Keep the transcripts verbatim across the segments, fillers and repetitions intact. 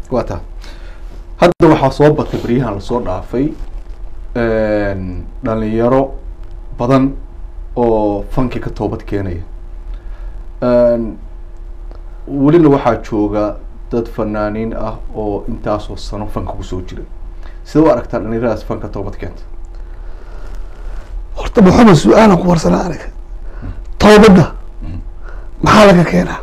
واتا هذا waxaa soo batay bariyahan la soo dhaafay een dhalinyaro badan oo fanki ka toobad keenaya een waliba waxaa jooga dad fanaaniin ah oo intaas oo sano fanka ku soo jiray sida u aragtaa dhalinyaradaas fanka toobad keenta horta Maxamed su'aal ku warsana aniga toobada maxaa laga keenaa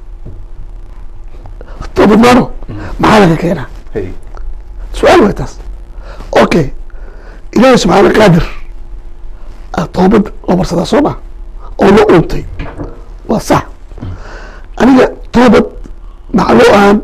toobadano maxaa laga keenaa hey سؤال وقتاس اوكي إلهي سبحانه قادر التوبة لو صدا صوبة او لو قلتي وصح انا توبة معلوقان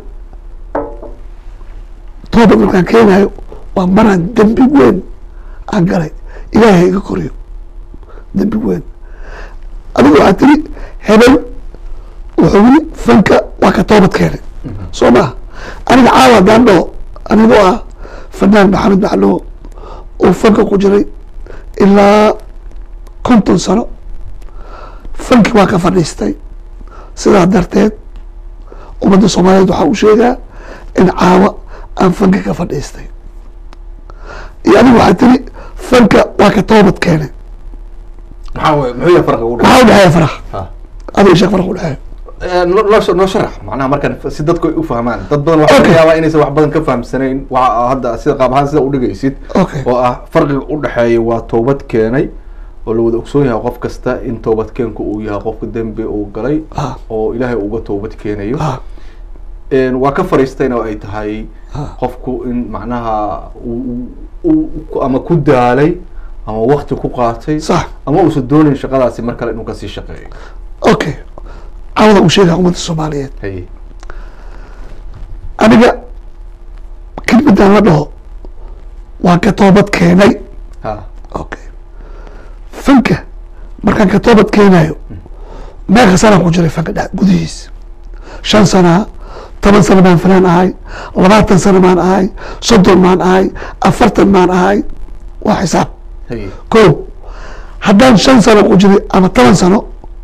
توبة مكان كينا ومرا دنبي وين انقري إلهي يقريو دنبي وين انا قلت هبل وحولي فنك وكتوبة كينا صوبة انا عاوة دانو أنا بقى فنان محمد معلو وفنك قجري إلا كنت سنة فنك ما كفرنيستي سيدا درتين ومدى الصومالية دوحاو شيئا إن عاوة أن فنك كفرنيستي يعني وحدتني فنك وكتوبة كان محاول محاول فرق أقول محاول بحايا فرح هذا الشيء فرح والحياة لو نشرح معناها مركان سيدتكو يفهمان dad badan waxa laga yaabaa inaysan wax badan ka fahamsanayn waxa hadda sida qaab ahaan sida u dhigaysid oo ah farqiga u dhaxeeya waa toobad keenay oo la wada ogsoon yahay qof kasta in toobad keenku uu yahay qofka dambi uu galay oo Ilaahay uga toobad keenayo een waa ka fariistayna ay tahay qofku in macnaha uu ama ku daalay ama waqti ku qaatay ama uu soo doonin shaqadaasi mar kale inuu ka sii shaqeeyo okay عوض وشيء عمود الصوماليات. هي. أنا جا كلمة أنا له وكتوبة كيناي. ها. أوكي. فنكة مركان كتوبة كينايو. ما غسنا كوجري فنكة ده جديس. شن سنة ثمان سنة من فلان هاي أربعة سنة من هاي صدر من هاي أفرت من هاي وحساب. هي. كو هدان شن سنة كوجري أنا ثمان سنة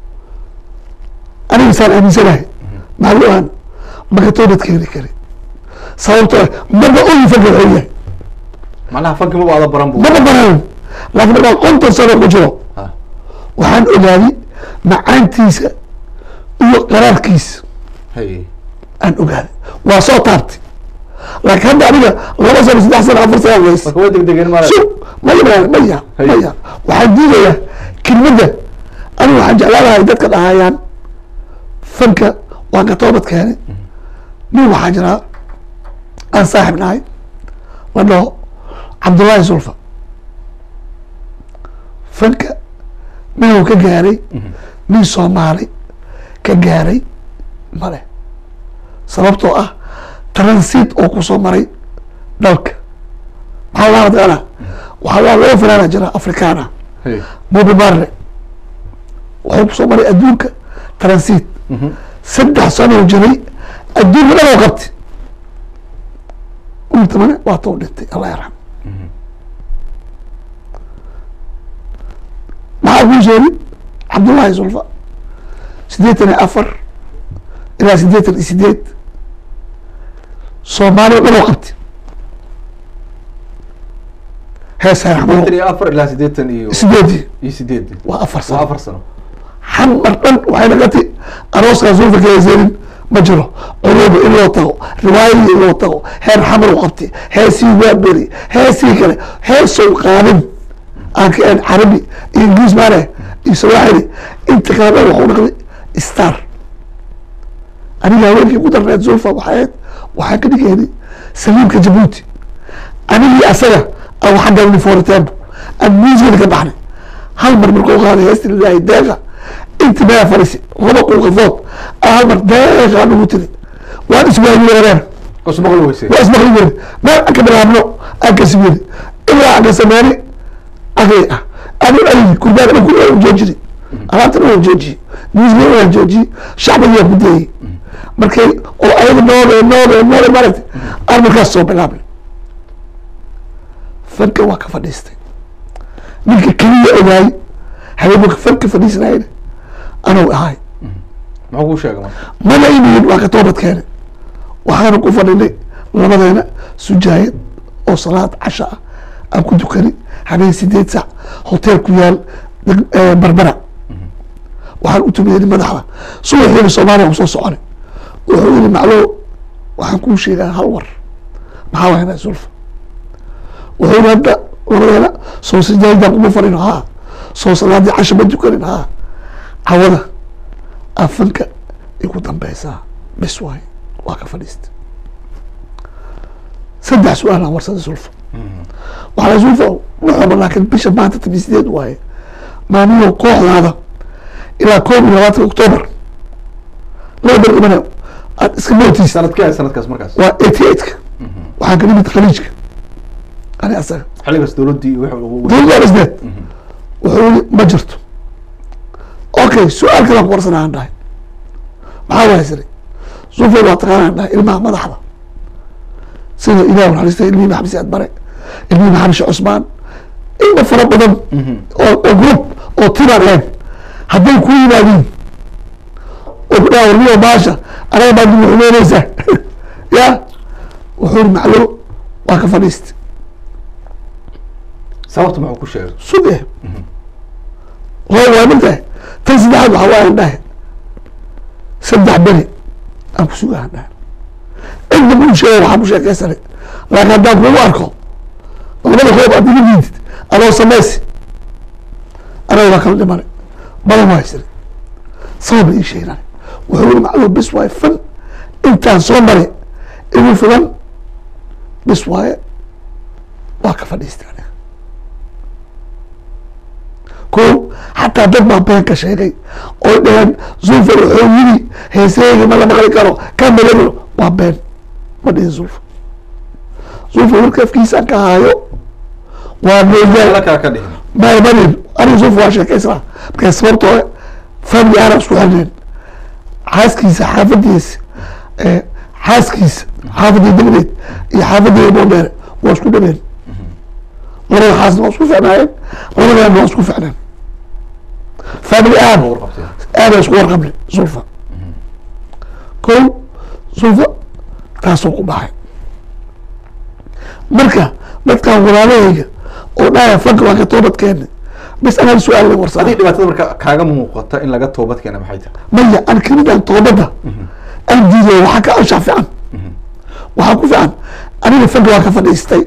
أنا إنسان أميزناه معلومة ما كتبت كذي كذي صوته ما بقول فوق العية معناها فوق ما بعض برامبو ما برام لكن أنا كنت صار كجرو وحن أولادي مع أنتيسة وقرار كيس هي أن أولادي وصوتات لكن هذا أنا لما صار يصير أحسن عفر سنة بس ما دق دقين ما شو ما يبغى ما يا ما يا وحديده كلمة أنا وحج على هاي دتك الأهيان فنك وكتوبة كان مين وحاجنا أنا صاحب ناي وأنه عبد الله زلفة فنك مين هو كجاري مين صومالي كجاري ماله سببته أه ترانسيت أو كوسوماري دلك حوالات أنا وحوالات لو فلانا جرا أفريكانا مو بمرة وحب صومالي أدوك ترانسيت سدح سنة وجري الدين من أنا وقت قلت منه وطولتي الله يرحم مع أبو جري عبد الله زلفة سديتني أفر إلى سديت سديت صومالي من وقت هسه يا حمد سديتني أفر إلى سديتني سديتي يسديتي وأفر سنة وأفر سنة حمر دن waxay nagati arooska soo fakeeyeen ma jiro quluub in loo tago riwaayad in loo tago heer xamar u qabtay heesi waaberi heesi kale heesoo qaadin aan ka carabi ingiriis maare iswaahili inta kale wuxuu noqday star aniga haweenkii ku darneed zulfa waxaad waxa ka dhigayay saliimka jabuuti aniga asaga aw xagga uniformteed aan muusiga ka baxnay hal mar markuu qaaday heesti ilaahay deeqa انت بقى فريسي غلق وغفاط اهمر داخل عنه متري وانا اسمه الويران اسمه الويسي واسمه الويران ما اكبر عمله اكسبيري الا عند سماني اغي انا اي كل ده كل جوجي انا ترى جوجي نيجي ولا جوجي شعبيه بدي markay oo ay nool nool nool marat arka soo bilaabay fanka waa ka fadhiistay ninka kaliya ogaay habeenka fanka fadhiisnaa أنا وهاي ما هو شيء كمان ما لا يمين وقت توبت كان وحنا كفرني labadeena sujaayad oo salaad casha ah aan ku dukani habeen sideed saac hotel ku yaal barbara waxaan u tumiyey madaxda subaxiina soomaaliya usoo socona wuxuu yidhi maclo waxaan kuu sheegaa hal war maxaa waynaa sulfa wuxuu yidhi hadda labadeena soo sijaayadaan kuma farin haa soo salaadii casha ma dukanin haa cawada afanka igu dambeysaa bes waay waa ka fadhiista saddex su-aal aan warsada sulfa waxaa sulfa wuxuba laakiin bisha maanta tami sideed waaye maaniyo kooxdaada ilaa koob iyo labaatanka octoobar laba ber imana aad iska mootiis sanadkee sanadkaas markaas waa eighty eightka waxaan ka nimid khaliijka ani asaga xilligaas dowladdii dowladda dhisneed wuxuu yii ma jirto okay su-aal kalaan ku warsana aan dhahay maxaa wahaysani sufeed waa taqaanaan dhahay ilmaha madaxda sida ilah naxariista ilmihii maxamed siyaad bare ilmihii maxamed sheekh cusmaan ilma fara badan oo oo group oo timaan ahayn hadday ku yimaadiin oo ku dhaha warniyo maasha anaga baad nagu xumeyneysaa ya wuxuu yiri maclo waa ka fadhiista sababta maxuu ku sheegay suge waa waa mintahay tan saddexaad waxaa waa aan dhahay saddex beri aan ku sugahan dhahay cidda ku sheegay waxaan ku sheekeysanay laakiin haddaan kugu arko labada koob aad iga diidid adoo sameysi anaga waa kala dhimanay badan waa haysana sabab ii sheegnay wuxuu yiri macluum bis waaye fan intaan soo maray igu filan bis waaye waa ka fadhiistay aniga ko xataa dad baa beenka sheegay oo dhaheen zulfa wuxuu yiri heeseegi ma la maqli karo ka malaglo waa been ma dhihin zulfa zulfa warka afkiisaan ka haayo waa mooyaan ka dhihin ما يبني أنا شوف واشة كسرة كسرته فمي أنا شو حنين حاسكيس حافظيس حاسكيس حافظي دبلت يحافظي يبون واشكو دبل ولا حاسس واشكو فعلا ولا أنا واشكو فعلا فمي أنا أنا شو قبل زلفة كل زلفة تاسوق معي مركا مركا ولا oo dhaaya fanka waa ka toobad keena bas anaa su-aal la warsaday adii dhibaatada marka kaaga muuqata in laga toobad keena maxay tahay maya an kelidan toobada aan diiday waxaa ka anshax fiican waxaa ku fiican aniga fanka waa ka fadhiistay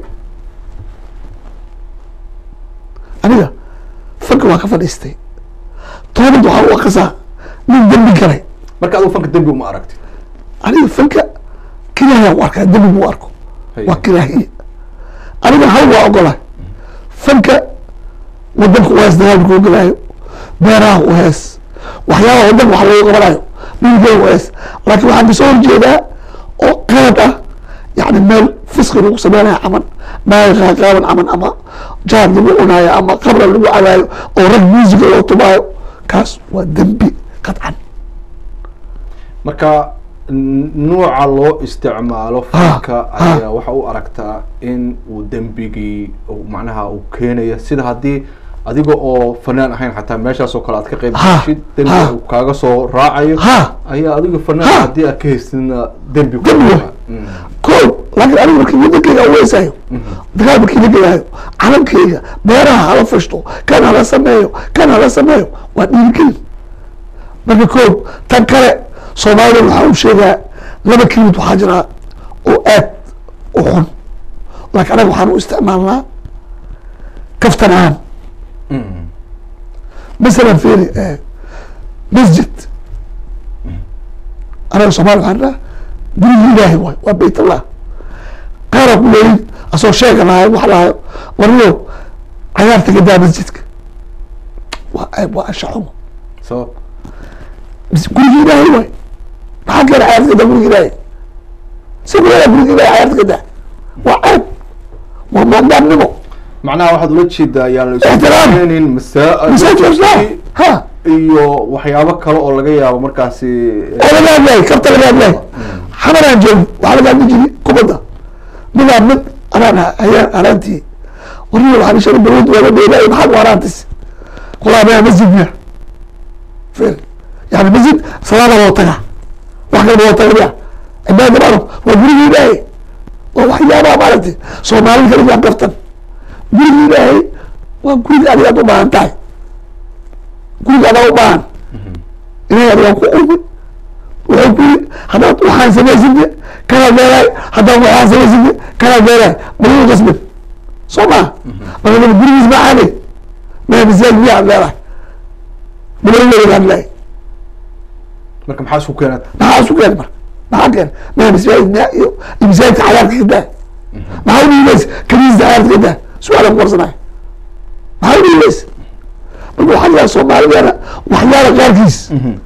aniga fanka waa ka fadhiistay toobad waxaa u aqasaa nin dembi galay marka adigu fanka dembi uma aragtid aniga fanka kiraahiya u arkaa dembi mu arko waa kiraahiya aniga hal waa ogolahay fanka wadanka u hees dagaalka u galaayo beeraha u hees waxyaabaha wadanka wax loogu qabanayo dhulgeeda u hees laakiin waxaan kasoo horjeedaa oo qalad ah yani meel fisqi lagu sameynayo caman naaya qaaqaaban caman ama jaar lagu cunaayo ama qabra lagu cabaayo oo rag musica loo tumaayo kaas waa dembi qadcan marka nuuca loo isticmaalo fanka ayaa waxa u aragtaa in uu dembigii macnaha uu keenaya sida haddii adiga oo fanaan ahayn xataa meeshaas oo kale aad ka qayb gashid dembi uu kaaga soo raacayo ayaa adiga fanaan haddii aad ka haystidna dembi ko laakiin aniga markii wadankeyga aweysayo dagaal markii la gelaayo calankeyga beeraha hala fashto kan hala sameeyo kan hala sameeyo waa dhiirigelin marka ko tan kale soomaalida waxaa u sheegaa laba kelimad waxaa jiraa oo aad u xun laakiin anaga waxaan u isticmaalnaa kaftan ahaan masalan fiiri masjid anaga soomali waxaan dhaha gurigii ilaahay waay waa bayt allah qaaraa ku leeyin asoo sheega lahayo wax lahayo warniyo cayaarta gadaa masjidka waa ayb waa ansha xumo sabab gurigii ilaahay waay maxaa keena cayaarta gadaa guriga ilaahay si gurada guriga ilaahay cayaarta gadaa waa ceeb waa maandaamnimo macnaha waxaad ula jeedaa yaan la ixtiraam masaa ha iyo waxyaabo kale oo laga yaabo markaasi laga hadlahay kabta laga hadlahay xamaraan joogi waxaa laga hadli jiri kubadda midaa mid anaan hayaan haraantii warniyo waxaa ishaga dawladda waa la dheelaayo maxaad u haraantis kulaa maya masjid miya fir yani masjid salaada loo taga wax kale loo taga miya cibaada maano waa gurigii ilaahay garatay soomaalida kale waa gaftan guriga ilaahay waa guriga adiga aad u baahan tahay guriga adaa u baahan ilahay adigaa ku urmin wuxuu ku yiri haddaad waxaan samaysinde kanaad leedahay haddaad waxaan samaysinde kanaad leedahay maluu qasbin soo maa marka gurigiis ma caane maa masaajid miyaa ad leedahay maluu leedahay leedahay marka maxaa isku keenaad maxaa isku keenay marka maxaa keenay maa masaajid miyaa iyo masaajidka cagaarka ka daa maxaa u dhiibaysa kaniisda cagaarka ka daa su-aalan ku warsanayo maxaa u dhiibaysa marka waxaa yahay soomaalideena waxyaala qaarkiis